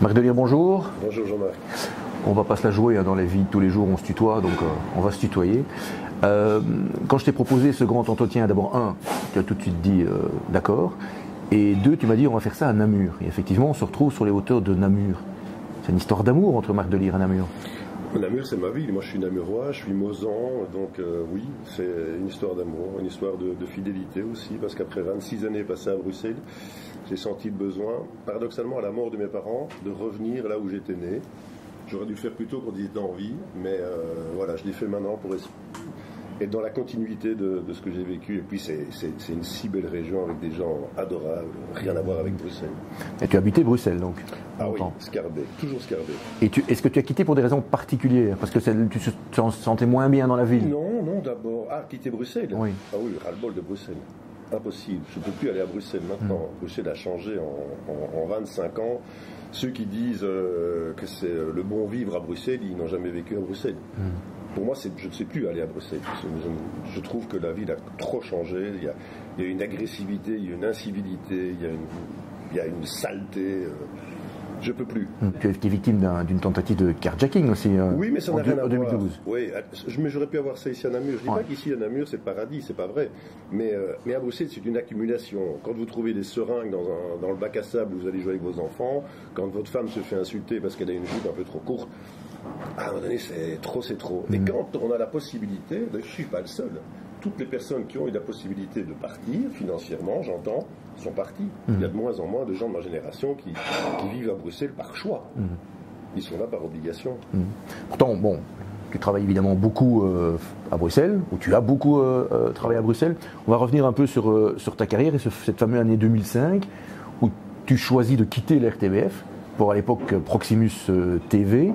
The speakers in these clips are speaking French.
Marc Delire, bonjour. Bonjour Jean-Marc. On va pas se la jouer, dans la vie de tous les jours on se tutoie, donc on va se tutoyer. Quand je t'ai proposé ce grand entretien, d'abord tu as tout de suite dit d'accord, et deux, tu m'as dit on va faire ça à Namur. Et effectivement on se retrouve sur les hauteurs de Namur. C'est une histoire d'amour entre Marc Delire et Namur. Namur, c'est ma ville. Moi, je suis namurois, je suis mozan, donc oui, c'est une histoire d'amour, une histoire de fidélité aussi, parce qu'après 26 années passées à Bruxelles, j'ai senti le besoin, paradoxalement à la mort de mes parents, de revenir là où j'étais né. J'aurais dû le faire plus tôt quand ils étaient en vie, mais voilà, je l'ai fait maintenant pour être dans la continuité de ce que j'ai vécu. Et puis, c'est une si belle région avec des gens adorables, rien à voir avec Bruxelles. Et tu as habité Bruxelles, donc? Ah oui, Scarbeck, toujours Scarbeck. Et est-ce que tu as quitté pour des raisons particulières? Parce que tu te sentais moins bien dans la ville? Non, d'abord. Ah, quitter Bruxelles? Oui. Ah oui, ras-le-bol de Bruxelles. Impossible. Je ne peux plus aller à Bruxelles maintenant. Bruxelles a changé en 25 ans. Ceux qui disent que c'est le bon vivre à Bruxelles, ils n'ont jamais vécu à Bruxelles. Pour moi, je ne sais plus aller à Bruxelles. Je trouve que la ville a trop changé. Il y a une agressivité, il y a une incivilité, il y a une saleté. Je ne peux plus. Tu as été victime d'une tentative de carjacking aussi oui, mais ça n'a rien à en 2012. Oui, mais j'aurais pu avoir ça ici à Namur. Je ne dis pas qu'ici à Namur c'est le paradis, c'est pas vrai. Mais à Bruxelles c'est une accumulation. Quand vous trouvez des seringues dans le bac à sable où vous allez jouer avec vos enfants, quand votre femme se fait insulter parce qu'elle a une jupe un peu trop courte, à un moment donné c'est trop. Et quand on a la possibilité, je ne suis pas le seul. Toutes les personnes qui ont eu la possibilité de partir, financièrement, j'entends, sont parties. Il y a de moins en moins de gens de ma génération qui vivent à Bruxelles par choix. Ils sont là par obligation. Pourtant, bon, tu travailles évidemment beaucoup à Bruxelles, ou tu as beaucoup travaillé à Bruxelles. On va revenir un peu sur ta carrière et cette fameuse année 2005, où tu choisis de quitter l'RTBF pour à l'époque Proximus TV.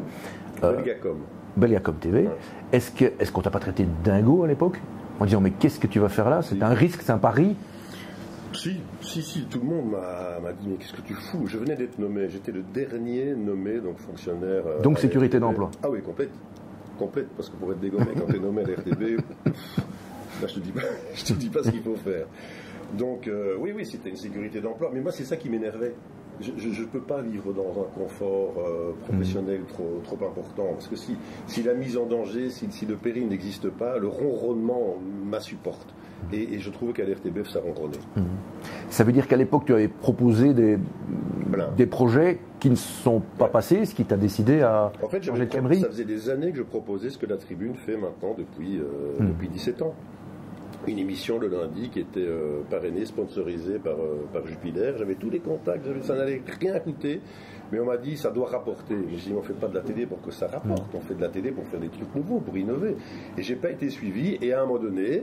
Belgacom TV. Ouais. Est-ce qu'on t'a pas traité de dingo à l'époque? En disant mais qu'est-ce que tu vas faire là? C'est un risque, c'est un pari? Si, tout le monde m'a dit mais qu'est-ce que tu fous? Je venais d'être nommé, j'étais le dernier nommé, donc fonctionnaire. Donc sécurité d'emploi. Ah oui, complète, parce que pour être dégommé quand tu es nommé à l'RTB, là je te dis pas ce qu'il faut faire. Donc oui, c'était une sécurité d'emploi, mais moi c'est ça qui m'énervait. Je ne peux pas vivre dans un confort professionnel trop important, parce que si la mise en danger, si le péril n'existe pas, le ronronnement m'insupporte. Et je trouvais qu'à l'RTBF, ça ronronnait. Ça veut dire qu'à l'époque, tu avais proposé des projets qui ne sont pas passés, ce qui t'a décidé à changer de Camry? Ça faisait des années que je proposais ce que la Tribune fait maintenant depuis 17 ans. Une émission le lundi qui était parrainée, sponsorisée par Jupiler. J'avais tous les contacts, ça n'allait rien coûter, mais on m'a dit ça doit rapporter. Mais je dis on ne fait pas de la télé pour que ça rapporte, on fait de la télé pour faire des trucs nouveaux, pour innover. Et j'ai pas été suivi, et à un moment donné,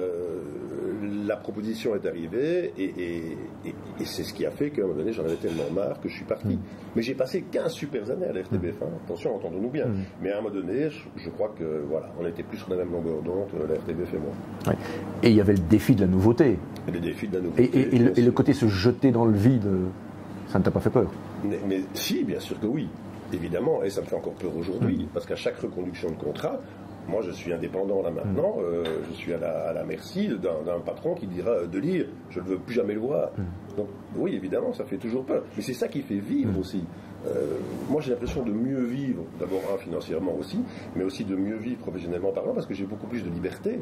la proposition est arrivée, et c'est ce qui a fait qu'à un moment donné j'en avais tellement marre que je suis parti. Mais j'ai passé 15 super années à la RTBF, attention, entendons-nous bien. Mais à un moment donné, je crois que voilà, on était plus sur la même longueur d'onde, la RTBF et moi. Ouais. Et il y avait le défi de la nouveauté. Et le défi de la nouveauté. Et le côté se jeter dans le vide, ça ne t'a pas fait peur? Mais si, bien sûr que oui, évidemment, et ça me fait encore peur aujourd'hui, parce qu'à chaque reconduction de contrat, moi je suis indépendant là maintenant, je suis à la merci d'un patron qui dira Delire, je ne veux plus jamais le voir. Donc oui, évidemment, ça fait toujours peur. Mais c'est ça qui fait vivre aussi. Moi j'ai l'impression de mieux vivre, d'abord financièrement aussi, mais aussi de mieux vivre professionnellement parlant, parce que j'ai beaucoup plus de liberté.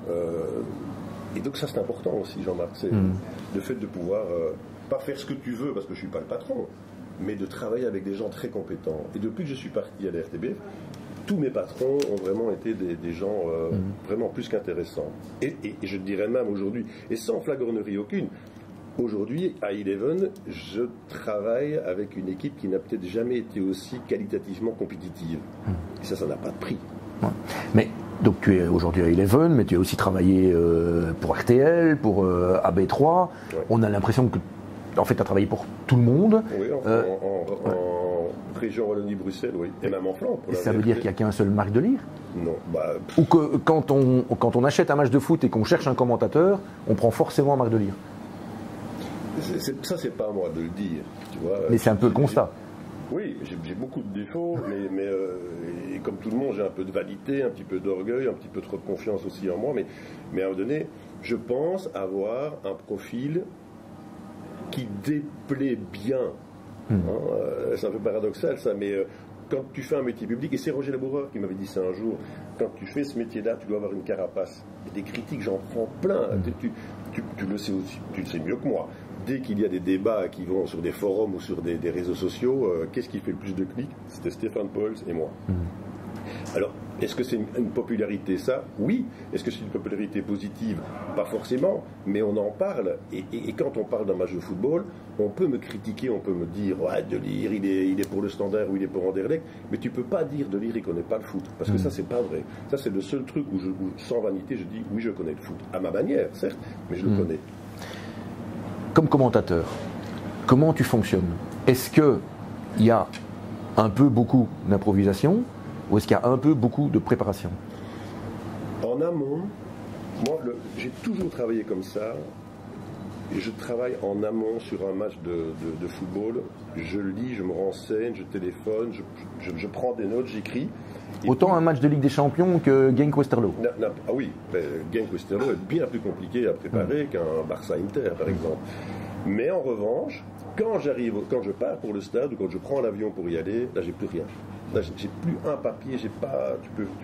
Et donc ça c'est important aussi, Jean-Marc, c'est le fait de pouvoir pas faire ce que tu veux parce que je suis pas le patron, mais de travailler avec des gens très compétents. Et depuis que je suis parti à la RTBF, tous mes patrons ont vraiment été des gens vraiment plus qu'intéressants. Et je dirais même aujourd'hui, et sans flagornerie aucune, aujourd'hui à Eleven, je travaille avec une équipe qui n'a peut-être jamais été aussi qualitativement compétitive. Et ça n'a pas de prix. Ouais. Mais donc tu es aujourd'hui à Eleven, mais tu as aussi travaillé pour RTL, pour AB3. Ouais. On a l'impression que en fait, tu as travaillé pour tout le monde. Oui, en région Wallonie-Bruxelles, oui. Et même en Flandre. Et ça veut dire qu'il n'y a qu'un seul Marc Delire? Non. Ou que quand on achète un match de foot et qu'on cherche un commentateur, on prend forcément Marc Delire? Ça, c'est pas à moi de le dire. Tu vois, mais c'est un peu le constat. Oui, j'ai beaucoup de défauts, mais et comme tout le monde, j'ai un peu de vanité, un petit peu d'orgueil, un petit peu trop de confiance aussi en moi. Mais à un moment donné, je pense avoir un profil qui déplaît bien C'est un peu paradoxal ça, mais quand tu fais un métier public, et c'est Roger Laboureur qui m'avait dit ça un jour, quand tu fais ce métier-là, tu dois avoir une carapace. Et des critiques, j'en prends plein. Tu le sais aussi, tu le sais mieux que moi. Dès qu'il y a des débats qui vont sur des forums ou sur des réseaux sociaux, qu'est-ce qui fait le plus de clics? C'était Stéphane Pauls et moi. Alors, est-ce que c'est une popularité, ça? Oui. Est-ce que c'est une popularité positive? Pas forcément, mais on en parle. Et quand on parle d'un match de football, on peut me critiquer, on peut me dire ouais, De Ligt, il est pour le Standard ou il est pour Anderlecht, mais tu peux pas dire De Ligt, il connaît pas le foot, parce que ça, c'est pas vrai. Ça, c'est le seul truc où, sans vanité, je dis oui, je connais le foot. À ma manière, certes, mais je le connais. Comme commentateur, comment tu fonctionnes? Est-ce qu'il y a un peu beaucoup d'improvisation? Ou est-ce qu'il y a un peu beaucoup de préparation? En amont, moi, j'ai toujours travaillé comme ça. Et je travaille en amont sur un match de football. Je lis, je me renseigne, je téléphone, je prends des notes, j'écris. Autant un match de Ligue des Champions que Genk-Westerlo. Ah oui, Genk-Westerlo est bien plus compliqué à préparer qu'un Barça-Inter, par exemple. Mais en revanche, quand je pars pour le stade ou quand je prends l'avion pour y aller, là, j'ai plus rien. Là, j'ai plus un papier, j'ai pas. Tu peux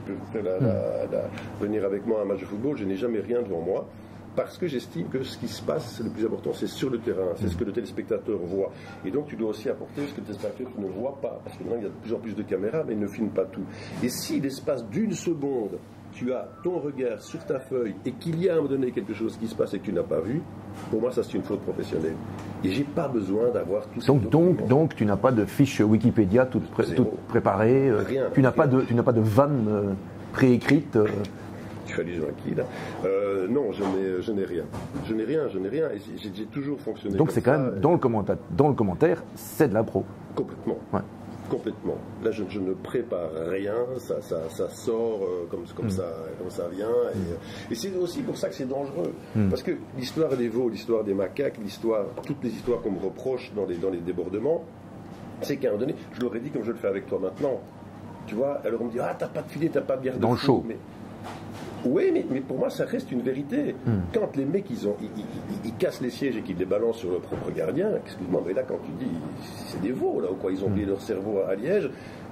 venir avec moi à un match de football, je n'ai jamais rien devant moi. Parce que j'estime que ce qui se passe, le plus important, c'est sur le terrain, c'est ce que le téléspectateur voit. Et donc, tu dois aussi apporter ce que le téléspectateur ne voit pas. Parce que maintenant, il y a de plus en plus de caméras, mais ils ne filment pas tout. Et si, l'espace d'une seconde, tu as ton regard sur ta feuille et qu'il y a à un moment donné quelque chose qui se passe et que tu n'as pas vu, pour moi, ça, c'est une faute professionnelle. Et j'ai pas besoin d'avoir tout ça. Donc, tu n'as pas de fiche Wikipédia toute préparée. Rien. Tu n'as pas de vanne préécrite. Tu fais allusion à qui là? Non, je n'ai rien. Je n'ai rien. Et j'ai toujours fonctionné. Donc c'est quand même dans le commentaire, c'est de l'impro. Complètement. Ouais. Complètement. Là, je ne prépare rien. Ça sort comme ça vient. Et c'est aussi pour ça que c'est dangereux. Parce que l'histoire des veaux, l'histoire des macaques, toutes les histoires qu'on me reproche dans les débordements, c'est qu'à un moment donné, je l'aurais dit comme je le fais avec toi maintenant. Tu vois, alors on me dit ah t'as pas de filet, t'as pas de garde-fou. Dans le show. Oui, mais pour moi, ça reste une vérité. Quand les mecs, ils cassent les sièges et qu'ils les balancent sur leur propre gardien, excuse-moi, mais là, quand tu dis, c'est des veaux, là, ou quoi, ils ont oublié leur cerveau à Liège,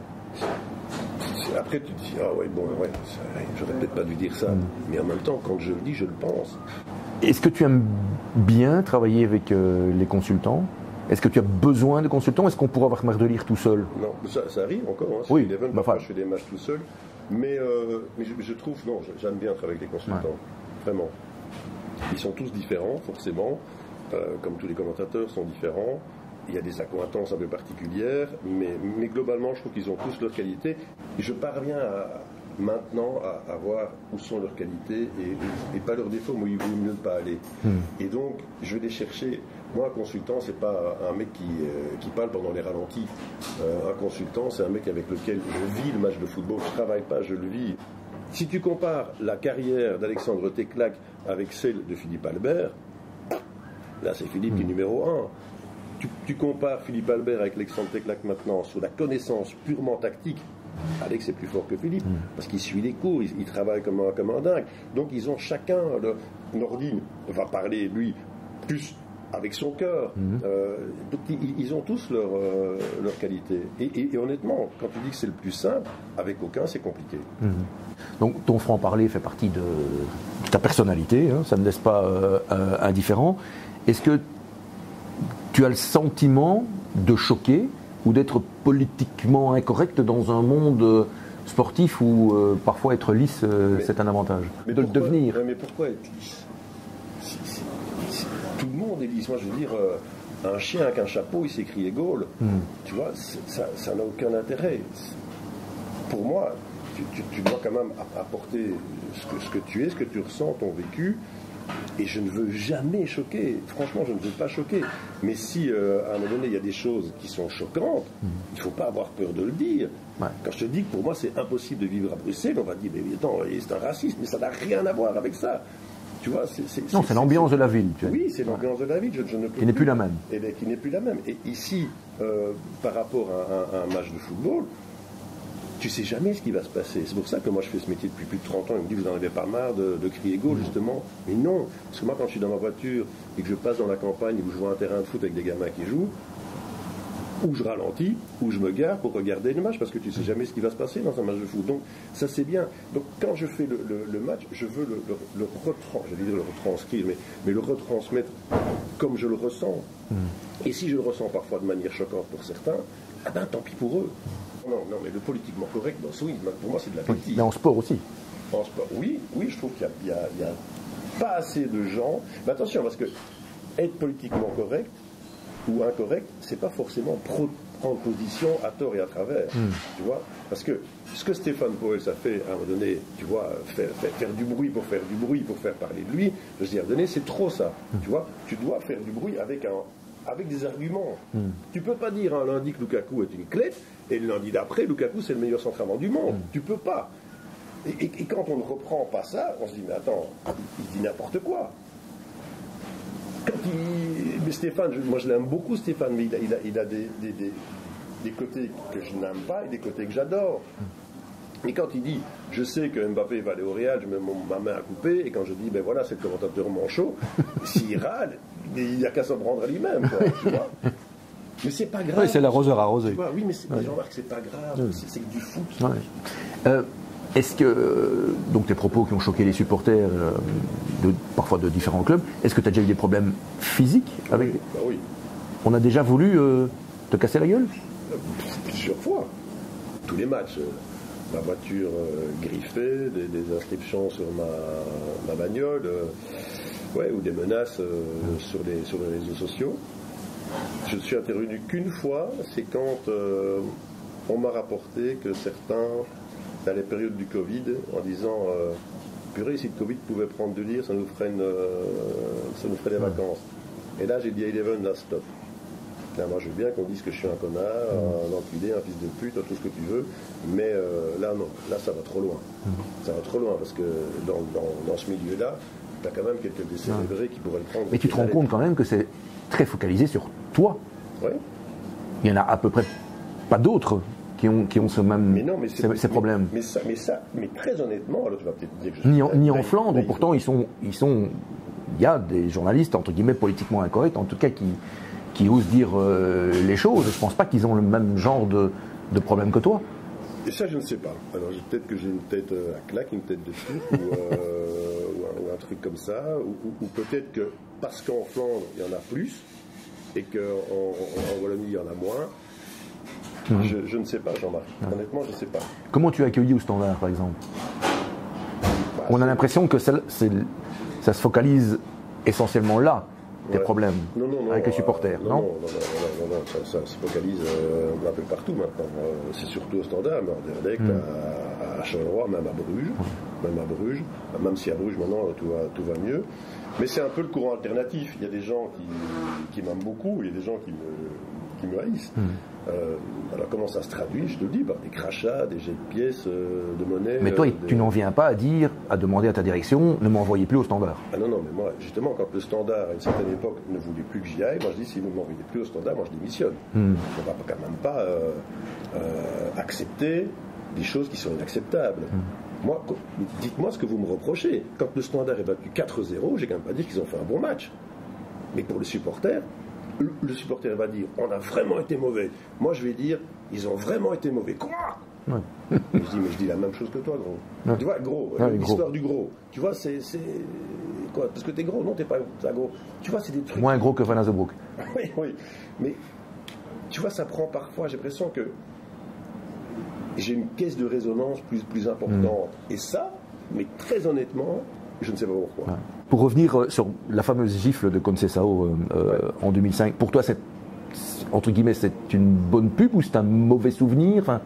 après, tu te dis, ah ouais, bon, ouais, j'aurais peut-être pas dû dire ça. Mais en même temps, quand je le dis, je le pense. Est-ce que tu aimes bien travailler avec les consultants? Est-ce que tu as besoin de consultants? Est-ce qu'on pourrait avoir marre de lire tout seul? Non, ça arrive encore. Hein, oui, parfois, je fais des matchs tout seul. Mais je trouve, non, j'aime bien travailler avec les consultants, vraiment. Ils sont tous différents, forcément, comme tous les commentateurs sont différents. Il y a des accointances un peu particulières, mais globalement, je trouve qu'ils ont tous leurs qualités. Et je parviens maintenant à voir où sont leurs qualités et pas leurs défauts, mais il vaut mieux ne pas aller. Et donc, je vais les chercher. Moi, un consultant, c'est pas un mec qui parle pendant les ralentis. Un consultant, c'est un mec avec lequel je vis le match de football. Je travaille pas, je le vis. Si tu compares la carrière d'Alexandre Teclac avec celle de Philippe Albert, là, c'est Philippe qui est numéro 1. Tu compares Philippe Albert avec Alexandre Teclac maintenant sur la connaissance purement tactique. Alex est plus fort que Philippe, parce qu'il suit les cours, il travaille comme un dingue. Donc, ils ont chacun, Nordine va parler, lui, plus avec son cœur. Ils ont tous leur qualité. Et honnêtement, quand tu dis que c'est le plus simple, avec aucun, c'est compliqué. Donc ton franc-parler fait partie de ta personnalité, hein, ça ne laisse pas indifférent. Est-ce que tu as le sentiment de choquer ou d'être politiquement incorrect dans un monde sportif où parfois être lisse, c'est un avantage? Mais de le devenir. Mais pourquoi être lisse? Tout le monde est lisse. Moi, je veux dire, un chien avec un chapeau, il s'écrie Gaulle. Tu vois, ça n'a aucun intérêt. Pour moi, tu dois quand même apporter ce que tu es, ce que tu ressens, ton vécu. Et je ne veux jamais choquer. Franchement, je ne veux pas choquer. Mais si, à un moment donné, il y a des choses qui sont choquantes, il ne faut pas avoir peur de le dire. Ouais. Quand je te dis que pour moi, c'est impossible de vivre à Bruxelles, on va dire, mais attends, c'est un raciste, mais ça n'a rien à voir avec ça. Tu vois, c'est l'ambiance de la ville. Oui, c'est l'ambiance de la ville. Je ne peux qui n'est plus la même. Et qui n'est plus la même. Et ici, par rapport à un match de football, tu sais jamais ce qui va se passer. C'est pour ça que moi je fais ce métier depuis plus de 30 ans. Ils me disent, vous n'en avez pas marre de crier Gaulle, justement. Mais non, parce que moi quand je suis dans ma voiture et que je passe dans la campagne et que je vois un terrain de foot avec des gamins qui jouent, où je ralentis, où je me gare pour regarder le match, parce que tu ne sais jamais ce qui va se passer dans un match de foot. Donc ça c'est bien. Donc quand je fais le match, je veux le retranscrire, mais le retransmettre comme je le ressens. Et si je le ressens parfois de manière choquante pour certains, ah ben tant pis pour eux. Non, mais le politiquement correct, non, oui, pour moi c'est de la bêtise. Mais en sport aussi. En sport, oui, je trouve qu'il y a pas assez de gens. Mais attention, parce que être politiquement correct ou incorrect, c'est pas forcément prendre position à tort et à travers, tu vois. Parce que ce que Stéphane Poels a fait à un moment donné, tu vois, faire du bruit pour faire du bruit, pour faire parler de lui, je veux dire, donné, c'est trop ça, tu vois. Tu dois faire du bruit avec des arguments. Tu peux pas dire un lundi que Lukaku est une clé et le lundi d'après, Lukaku c'est le meilleur centre-avant du monde. Tu peux pas. Et quand on ne reprend pas ça, on se dit, mais attends, il dit n'importe quoi. Mais Stéphane, moi je l'aime beaucoup Stéphane, mais il a des côtés que je n'aime pas et des côtés que j'adore. Et quand il dit, je sais que Mbappé va aller au Real, je mets ma main à couper, et quand je dis, ben voilà, c'est le commentateur manchot, s'il râle, il n'y a qu'à s'en prendre à lui-même, quoi, tu vois. Mais c'est pas grave. Oui, c'est l'arroseur arrosé. Oui, mais Jean-Marc, c'est pas grave, c'est que du foot. Ouais. Est-ce que, donc tes propos qui ont choqué les supporters, parfois de différents clubs, est-ce que tu as déjà eu des problèmes physiques avec... Oui. On a déjà voulu te casser la gueule? Plusieurs fois. Tous les matchs. Ma voiture griffée, des inscriptions sur ma bagnole, ou des menaces sur les réseaux sociaux. Je suis intervenu qu'une fois, c'est quand on m'a rapporté que certains, dans les périodes du Covid, en disant purée, si le Covid pouvait prendre de l'ire, ça nous ferait des vacances. Et là, j'ai dit à Eleven, là, stop. Là, moi, je veux bien qu'on dise que je suis un connard, un enculé, un fils de pute, tout ce que tu veux, mais là, non, là, ça va trop loin. Ça va trop loin, parce que dans ce milieu-là, tu as quand même quelques décélébrés qui pourraient le prendre. Mais tu te rends compte quand même que c'est très focalisé sur toi. Oui. Il y en a à peu près pas d'autres qui ont ce même, ces problèmes. Mais très honnêtement, alors tu vas peut-être dire que ni en Flandre, où pourtant il y a des journalistes entre guillemets politiquement incorrects, en tout cas qui osent dire les choses. Je ne pense pas qu'ils ont le même genre de problème que toi. Et ça, je ne sais pas. Alors peut-être que j'ai une tête à claque, une tête de fou, ou un truc comme ça, ou peut-être que parce qu'en Flandre il y en a plus et qu'en Wallonie il y en a moins. Je ne sais pas, Jean-Marc. Honnêtement, je ne sais pas. Comment tu as accueilli au Standard, par exemple? On a l'impression que ça se focalise essentiellement là, tes problèmes, avec les supporters, non, ça se focalise un peu partout maintenant. C'est surtout au Standard, mais en Anderlecht, à Charleroi, même à Bruges. Même si à Bruges, maintenant, tout va mieux. Mais c'est un peu le courant alternatif. Il y a des gens qui m'aiment beaucoup, il y a des gens qui me haïssent. Alors comment ça se traduit? Je te le dis, par des crachats, des jets de pièces, de monnaie. Mais toi, tu n'en viens pas à demander à ta direction, ne m'envoyez plus au Standard. Ah non, mais moi, justement, quand le Standard, à une certaine époque, ne voulait plus que j'y aille, moi je dis, si vous ne m'envoyez plus au Standard, moi je démissionne. On ne va quand même pas accepter des choses qui sont inacceptables. Moi, dites-moi ce que vous me reprochez. Quand le Standard est battu 4-0, j'ai quand même pas dit qu'ils ont fait un bon match. Mais pour le supporter va dire, on a vraiment été mauvais. Moi, je vais dire, ils ont vraiment été mauvais. Quoi? Je dis la même chose que toi, gros. Tu vois, gros, l'histoire du gros. Tu vois, c'est quoi? Parce que t'es gros, non, t'es pas gros. Tu vois, c'est des trucs... Moins gros que Van Azebroek. Oui. Mais, tu vois, ça prend parfois, j'ai l'impression que j'ai une caisse de résonance plus importante. Et ça, mais très honnêtement, je ne sais pas pourquoi. Pour revenir sur la fameuse gifle de Conceição en 2005, pour toi, entre guillemets, c'est une bonne pub ou c'est un mauvais souvenir?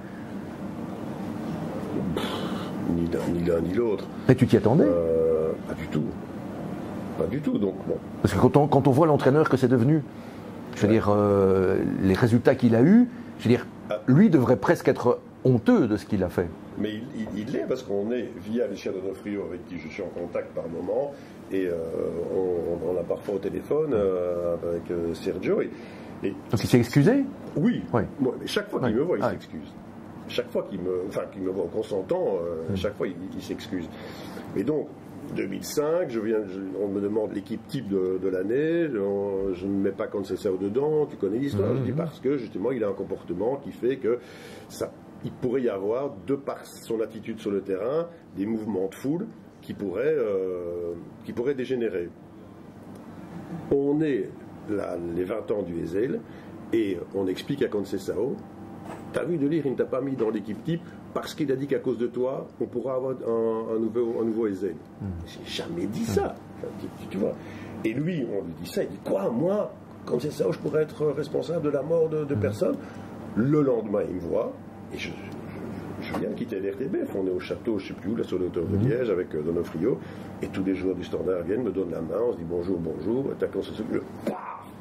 Ni l'un ni l'autre. Mais tu t'y attendais? Pas du tout. Pas du tout, donc bon. Parce que quand on voit l'entraîneur que c'est devenu, je veux dire, les résultats qu'il a eus, je veux dire, lui devrait presque être honteux de ce qu'il a fait. Mais il l'est, parce qu'on est, via Luciano D'Onofrio, avec qui je suis en contact par moment, et on a parfois au téléphone avec Sergio. Donc il s'est excusé? Oui. Moi, mais chaque fois qu'il me voit, il s'excuse. Chaque fois qu'il me voit en consentant, chaque fois il s'excuse. Et donc, 2005, on me demande l'équipe type de l'année, je ne mets pas Conceição dedans, tu connais l'histoire, je dis parce que justement il a un comportement qui fait que il pourrait y avoir, de par son attitude sur le terrain, des mouvements de foule qui pourraient dégénérer. On est là, les 20 ans du Heysel, et on explique à Conceição, t'as vu De Ligt, il ne t'a pas mis dans l'équipe type parce qu'il a dit qu'à cause de toi, on pourra avoir un nouveau Heysel. J'ai jamais dit ça. Tu vois. Et lui, on lui dit ça, il dit quoi, moi, Conceição, je pourrais être responsable de la mort de personne. Le lendemain, il me voit, et je viens de quitter l'RTBF. On est au château, je ne sais plus où, là sur le hauteur de Liège, avec Donofrio, et tous les joueurs du Standard viennent, me donnent la main, on se dit bonjour, bonjour, t'as Conceição, paf.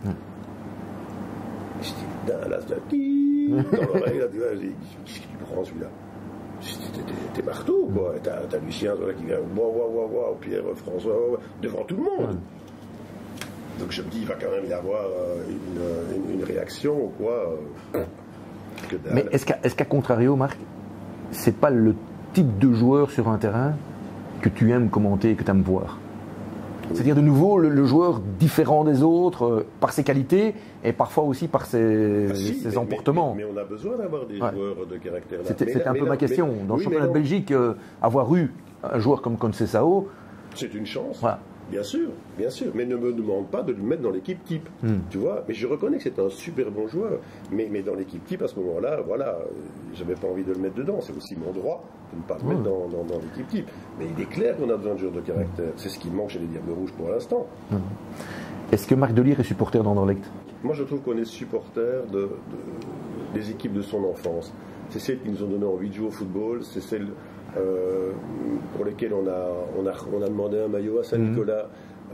Je dis, putain, là, c'est dans l'oreille, là, qu'est-ce que tu prends celui-là? T'es marteau, quoi. T'as Lucien qui vient, waouh, Pierre, François, devant tout le monde. Donc je me dis, il va quand même y avoir une réaction ou quoi. Mais est-ce qu'à contrario, Marc, c'est pas le type de joueur sur un terrain que tu aimes commenter et que tu aimes voir? C'est-à-dire de nouveau le joueur différent des autres par ses qualités et parfois aussi par ses emportements. Mais on a besoin d'avoir des joueurs de caractère. C'était un peu ma question. Dans le championnat de Belgique, avoir eu un joueur comme Conceição, c'est une chance. Voilà. Bien sûr, mais ne me demande pas de le mettre dans l'équipe type, tu vois. Mais je reconnais que c'est un super bon joueur, mais dans l'équipe type à ce moment-là, voilà, j'avais pas envie de le mettre dedans. C'est aussi mon droit de ne pas le mettre dans l'équipe type. Mais il est clair qu'on a besoin de joueurs de caractère. C'est ce qui manque chez les Diables Rouges pour l'instant. Est-ce que Marc De Ligt est supporter d'Anderlecht? Moi, je trouve qu'on est supporter des équipes de son enfance. C'est celles qui nous ont donné envie de jouer au football, c'est celles pour lesquels on a demandé un maillot à Saint-Nicolas.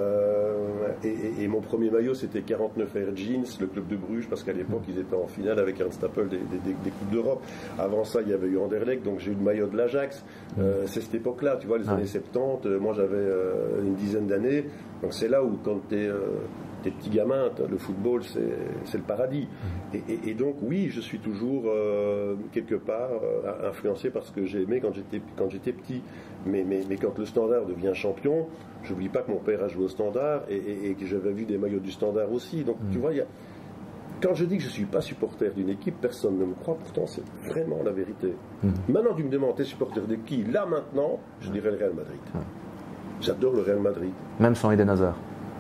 Et mon premier maillot, c'était 49 Air Jeans, le club de Bruges, parce qu'à l'époque, ils étaient en finale avec Ernst Happel des Coupes d'Europe. Avant ça, il y avait eu Anderlecht, donc j'ai eu le maillot de l'Ajax. C'est cette époque-là, tu vois, les années 70. Moi, j'avais une dizaine d'années. Donc c'est là où, quand t'es petit gamin, le football, c'est le paradis. Et donc, oui, je suis toujours, quelque part, influencé par ce que j'ai aimé quand j'étais petit. Mais quand le Standard devient champion, je n'oublie pas que mon père a joué au Standard et que j'avais vu des maillots du Standard aussi. Donc, tu vois, quand je dis que je ne suis pas supporter d'une équipe, personne ne me croit. Pourtant, c'est vraiment la vérité. Maintenant, tu me demandes, t'es supporter de qui? Là, maintenant, je dirais le Real Madrid. J'adore le Real Madrid. Même sans Eden Hazard.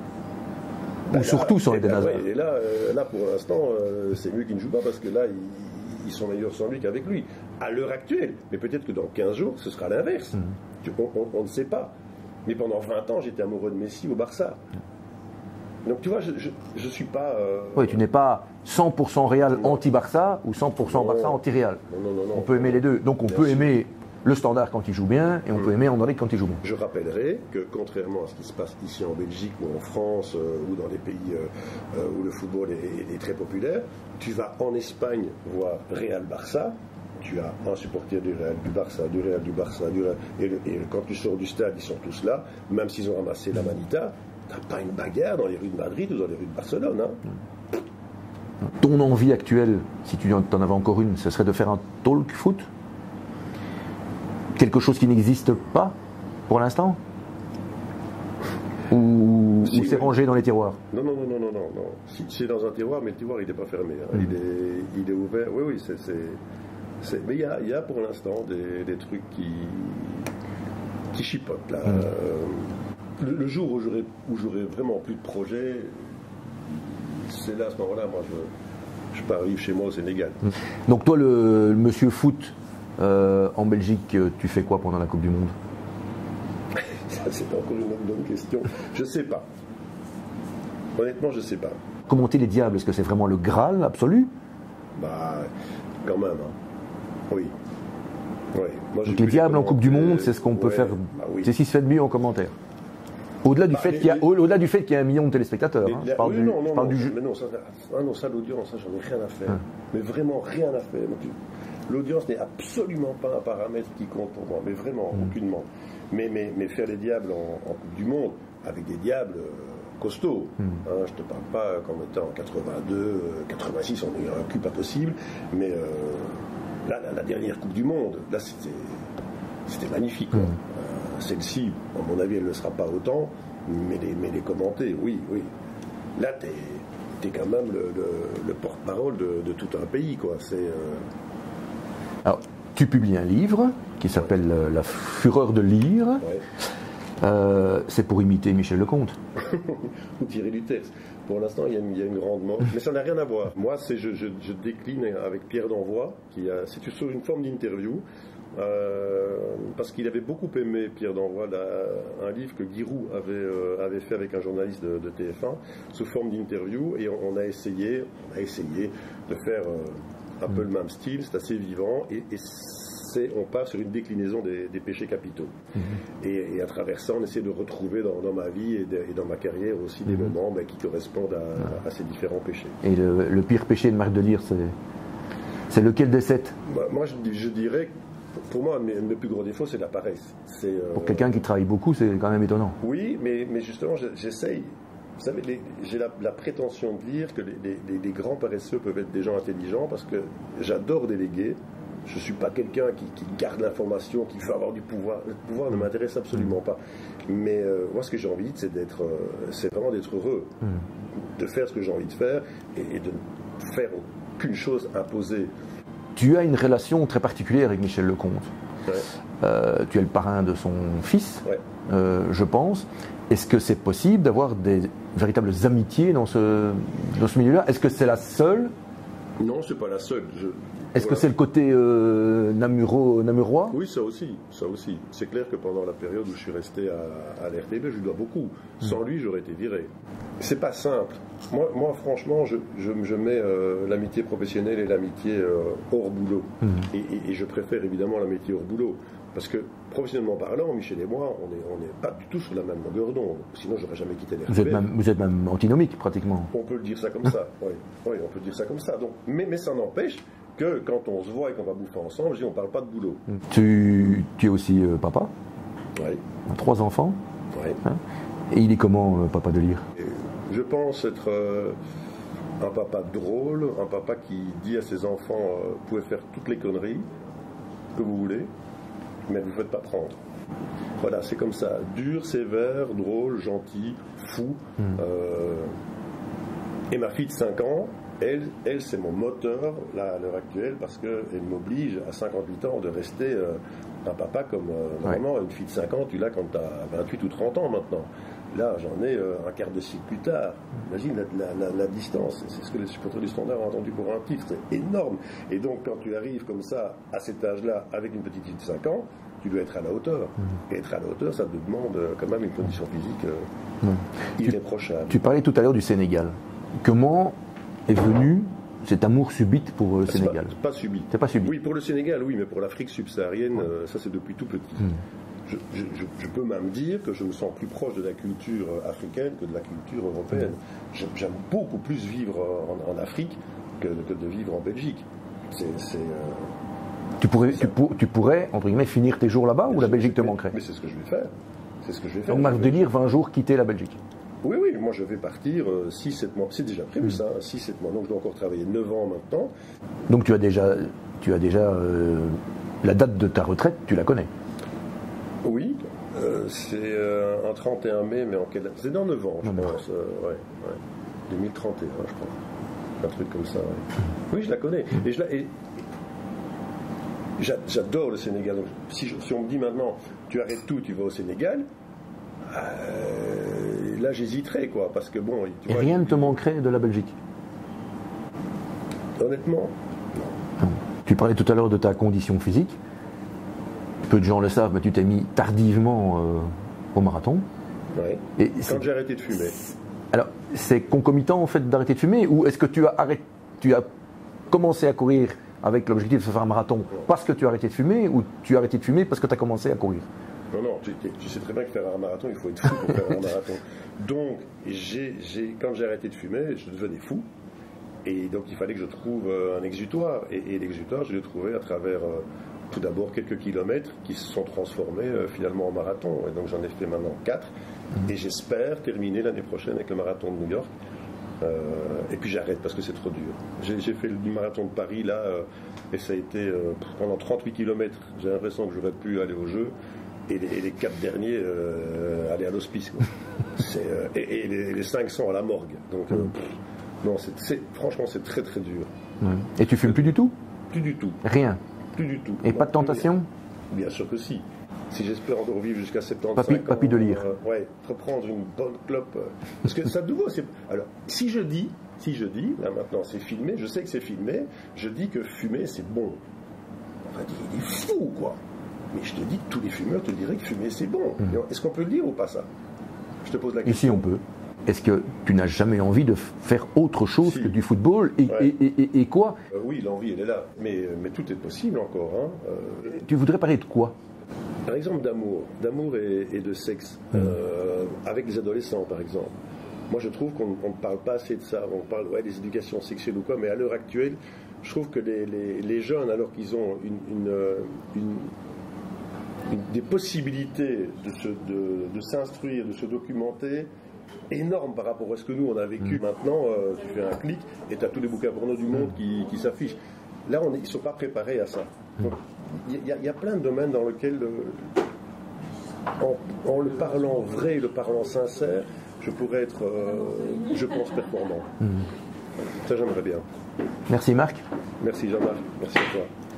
Ou surtout sans Eden Hazard. Et là, pour l'instant, c'est mieux qu'il ne joue pas parce que là, ils sont meilleurs sans lui qu'avec lui. À l'heure actuelle. Mais peut-être que dans 15 jours, ce sera l'inverse. On ne sait pas. Mais pendant 20 ans, j'étais amoureux de Messi au Barça. Donc tu vois, je ne suis pas... Oui, tu n'es pas 100% Real anti-Barça ou 100% Barça anti-Real. Non. On peut aimer les deux. Donc on peut aimer le Standard quand il joue bien et on peut aimer Anderlecht quand il joue bien. Je rappellerai que contrairement à ce qui se passe ici en Belgique ou en France ou dans les pays où le football est très populaire, tu vas en Espagne voir Real-Barça, tu as un supporter du Real, du Barça, du Real, du Barça, du Real, et quand tu sors du stade, ils sont tous là, même s'ils ont ramassé la manita, tu n'as pas une bagarre dans les rues de Madrid ou dans les rues de Barcelone. Ton envie actuelle, si tu en avais encore une, ce serait de faire un talk foot? Quelque chose qui n'existe pas pour l'instant? Ou c'est rangé dans les tiroirs? Non. Si, c'est dans un tiroir, mais le tiroir il n'est pas fermé. Il est ouvert. Oui, mais il y a pour l'instant des trucs qui chipotent là. Le jour où j'aurai vraiment plus de projets, c'est là à ce moment-là, moi je pars vivre chez moi au Sénégal. Donc toi, le monsieur foot en Belgique, tu fais quoi pendant la Coupe du Monde? Ça, c'est encore une autre bonne question. Je sais pas. Honnêtement, je sais pas. Commenter les Diables, est-ce que c'est vraiment le Graal absolu? Bah, quand même. Oui. Moi, donc les Diables en Coupe du Monde, c'est ce qu'on peut faire. Bah oui. C'est ce qui se fait de mieux en commentaire. Au-delà du fait qu'il y a 1 million de téléspectateurs. Je parle du jeu. Mais non, ça, l'audience, ça, j'en ai rien à faire. Mais vraiment rien à faire. L'audience n'est absolument pas un paramètre qui compte pour moi, mais vraiment, aucunement. Mais faire les Diables en Coupe du Monde, avec des Diables costauds, je te parle pas comme étant en 82, 86, on a eu un cul pas possible, mais là, la dernière Coupe du Monde, là, c'était magnifique. Celle-ci, à mon avis, elle ne le sera pas autant, mais les commenter, oui. Là, t'es quand même le porte-parole de tout un pays, quoi. Alors, tu publies un livre qui s'appelle La fureur de lire. Ouais. C'est pour imiter Michel Lecomte. Ou Thierry Luters. Pour l'instant, il y a une grande mode, mais ça n'a rien à voir. Moi, je décline avec Pierre d'Envoi, c'est sur une forme d'interview, parce qu'il avait beaucoup aimé, Pierre d'Envoi, un livre que Giroud avait fait avec un journaliste de TF1, sous forme d'interview, et on a essayé de faire un peu le même style, c'est assez vivant, et on part sur une déclinaison des péchés capitaux. Et à travers ça, on essaie de retrouver dans ma vie et dans ma carrière aussi des moments qui correspondent à ces différents péchés. Et le pire péché de Marc de Lire, c'est lequel des 7? Moi, je dirais, pour moi, mes plus gros défauts, c'est la paresse. Pour quelqu'un qui travaille beaucoup, c'est quand même étonnant. Oui, mais justement, j'essaye. Vous savez, j'ai la prétention de dire que les grands paresseux peuvent être des gens intelligents, parce que j'adore déléguer. Je ne suis pas quelqu'un qui garde l'information, qui veut avoir du pouvoir. Le pouvoir ne m'intéresse absolument pas. Mais moi, ce que j'ai envie, c'est vraiment d'être heureux, de faire ce que j'ai envie de faire et de ne faire aucune chose imposée. Tu as une relation très particulière avec Michel Lecomte. Ouais. Tu es le parrain de son fils, ouais. Je pense. Est-ce que c'est possible d'avoir des véritables amitiés dans ce milieu-là? Est-ce que c'est la seule? Non, c'est pas la seule. Est-ce que c'est le côté namurois? Oui, ça aussi. C'est clair que pendant la période où je suis resté à l'RTB, je lui dois beaucoup. Sans lui, j'aurais été viré. C'est pas simple. Moi franchement, je mets l'amitié professionnelle et l'amitié hors boulot. Et je préfère évidemment l'amitié hors boulot. Parce que, professionnellement parlant, Michel et moi, on n'est pas du tout sur la même longueur d'onde. Sinon, j'aurais jamais quitté l'RTB. Vous êtes même antinomique, pratiquement. On peut le dire ça comme ça. Oui, on peut dire ça comme ça. Donc, mais ça n'empêche que quand on se voit et qu'on va bouffer ensemble, on ne parle pas de boulot. Tu es aussi papa. Oui. 3 enfants. Oui. Hein? Et il est comment, papa de Lire? Je pense être un papa drôle, un papa qui dit à ses enfants vous pouvez faire toutes les conneries que vous voulez, mais vous ne faites pas prendre. Voilà, c'est comme ça. Dur, sévère, drôle, gentil, fou. Et ma fille de 5 ans, elle c'est mon moteur là, à l'heure actuelle, parce qu'elle m'oblige à 58 ans de rester un papa comme normalement une fille de 5 ans, tu l'as quand tu as 28 ou 30 ans maintenant. Là, j'en ai un quart de siècle plus tard. Imagine la distance. C'est ce que les supporters du Standard ont entendu pour un titre. C'est énorme. Et donc, quand tu arrives comme ça, à cet âge-là, avec une petite fille de 5 ans, tu dois être à la hauteur. Et être à la hauteur, ça te demande quand même une condition physique irréprochable. Tu parlais tout à l'heure du Sénégal. Comment est venu cet amour subite pour le Sénégal? Pas subit. C'est pas subit. Oui, pour le Sénégal, oui, mais pour l'Afrique subsaharienne, ça c'est depuis tout petit. Je peux même dire que je me sens plus proche de la culture africaine que de la culture européenne. J'aime beaucoup plus vivre en Afrique que de vivre en Belgique. Tu pourrais, entre guillemets, finir tes jours là-bas, ou la Belgique te manquerait? Mais c'est ce que je vais faire. Donc, Marc de Lire va un jour quitter la Belgique. Oui, moi je vais partir 6-7 mois. C'est déjà prévu ça, 6-7 mois. Donc je dois encore travailler 9 ans maintenant. Donc tu as déjà la date de ta retraite, tu la connais? Oui, c'est un 31 mai, mais en quelle date? C'est dans 9 ans, je pense. 2031, je crois. Un truc comme ça, ouais. Oui, je la connais. Et j'adore le Sénégal. Donc, si on me dit maintenant, tu arrêtes tout, tu vas au Sénégal, là j'hésiterais, quoi. Parce que bon. Tu vois, rien ne te manquerait de la Belgique? Honnêtement, non. Tu parlais tout à l'heure de ta condition physique. Peu de gens le savent, mais tu t'es mis tardivement au marathon. Oui. Et quand j'ai arrêté de fumer. Alors, c'est concomitant en fait d'arrêter de fumer, ou est-ce que tu as commencé à courir avec l'objectif de faire un marathon parce que tu as arrêté de fumer, ou tu as arrêté de fumer parce que tu as commencé à courir? Non, tu sais très bien que faire un marathon, il faut être fou pour faire un marathon. Donc, quand j'ai arrêté de fumer, je devenais fou. Et donc, il fallait que je trouve un exutoire. Et l'exutoire, je l'ai trouvé à travers... tout d'abord quelques kilomètres qui se sont transformés finalement en marathon. Et donc j'en ai fait maintenant 4. Et j'espère terminer l'année prochaine avec le marathon de New York. Et puis j'arrête parce que c'est trop dur. J'ai fait le marathon de Paris là, et ça a été pendant 38 kilomètres. J'ai l'impression que j'aurais pu aller au jeu. et les 4 derniers aller à l'hospice. Et les 500 à la morgue. Donc, non, franchement, c'est très très dur. Et tu fumes plus du tout? Plus du tout. Rien? Plus du tout. Et pas de tentation? Bien sûr que si. Si j'espère en revivre jusqu'à 75 ans. Papy de lire. Ouais, reprendre une bonne clope. Parce que ça, de nouveau, c'est. Alors, si je dis, là maintenant c'est filmé, je sais que c'est filmé, je dis que fumer c'est bon. On va dire, il est fou, quoi. Mais je te dis que tous les fumeurs te diraient que fumer c'est bon. Est-ce qu'on peut le dire ou pas ça? Je te pose la question. Ici, on peut. Est-ce que tu n'as jamais envie de faire autre chose que du football et quoi? Oui, l'envie, elle est là. Mais tout est possible encore. Hein. Tu voudrais parler de quoi? Par exemple, d'amour et de sexe, avec les adolescents, par exemple. Moi, je trouve qu'on ne parle pas assez de ça. On parle des éducations sexuelles ou quoi, mais à l'heure actuelle, je trouve que les jeunes, alors qu'ils ont des possibilités de s'instruire, de se documenter, énormes par rapport à ce que nous, on a vécu. Maintenant, tu fais un clic et tu as tous les bouquins porno du monde qui s'affichent. Là, ils ne sont pas préparés à ça. Donc, il y a plein de domaines dans lesquels, en le parlant vrai et le parlant sincère, je pourrais être, je pense, performant. Ça, j'aimerais bien. Merci Marc. Merci Jean-Marc. Merci à toi.